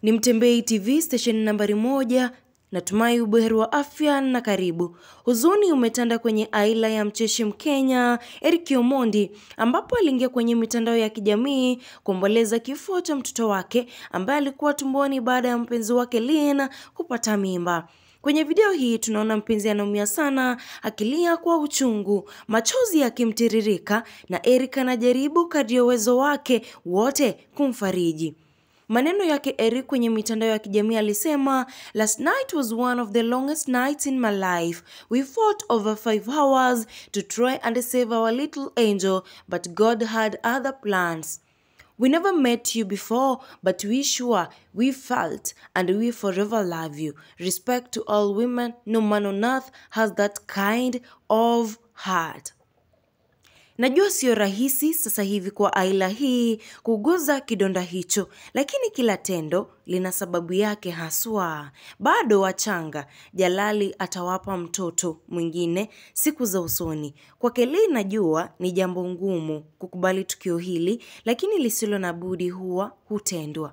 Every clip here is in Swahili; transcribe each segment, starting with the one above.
Ni Mutembei TV station nambari 1. Natumai ubuheri wa afya na karibu. Huzuni umetanda kwenye aila ya mcheshi Mkenya Erick Omondi, ambapo aliingia kwenye mitandao ya kijamii kuomboleza kifo cha mtoto wake ambaye alikuwa tumboni baada ya mpenzi wake Lynn kupata mimba. Kwenye video hii tunaona mpenzi anaumia sana, akilia kwa uchungu, machozi yakimtiririka, na Erick anajaribu kadri ya uwezo wake wote kumfariji. Maneno yake Erick kwenye mitandao ya kijamii alisema, "Last night was one of the longest nights in my life. We fought over 5 hours to try and save our little angel, but God had other plans. We never met you before, but we sure we felt and we forever love you. Respect to all women, no man on earth has that kind of heart." Najua sio rahisi sasa hivi kwa aila hii kuguza kidonda hicho, lakini kila tendo lina sababu yake haswa. Bado wachanga, Jalali atawapa mtoto mwingine siku za usoni. Kwa Kelly najua ni jambo ngumu kukubali tukio hili, lakini lisilo na budi huwa hutendwa.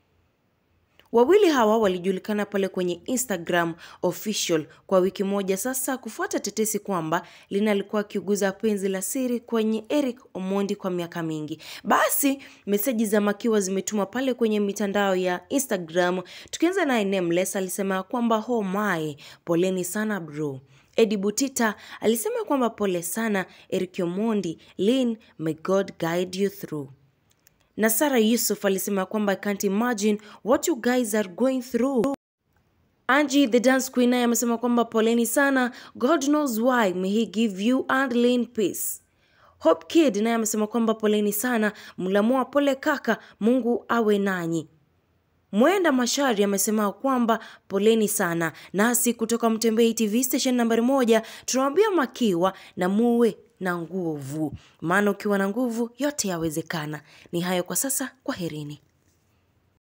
Wawili hawa walijulikana pale kwenye Instagram official kwa wiki moja sasa kufuata tetesi kwamba Lynn alikuwa akiuguza penzi la siri kwenye Erick Omondi kwa miaka mingi. Basi meseji za makiwa zimetumwa pale kwenye mitandao ya Instagram. Tukianza na Nameless alisema kwamba "Oh my, poleni sana bro." Eddie Butita alisema kwamba pole sana Erick Omondi, Lynn, may God guide you through. Na Sarah Yusuf alisema kwamba "I can't imagine what you guys are going through." Angie the dance queen naye amesema kwamba poleni sana, God knows why, may he give you and Lynn peace. Hope Kid naye amesema kwamba poleni sana, mlamua pole kaka, Mungu awe nanyi. Mwenda Mashari amesema kwamba poleni sana. Nasi kutoka Mutembei TV station nambari 1 tunawaambia makiwa na muwe na nguvu, maana ukiwa na nguvu yote yawezekana. Ni hayo kwa sasa, kwaherini.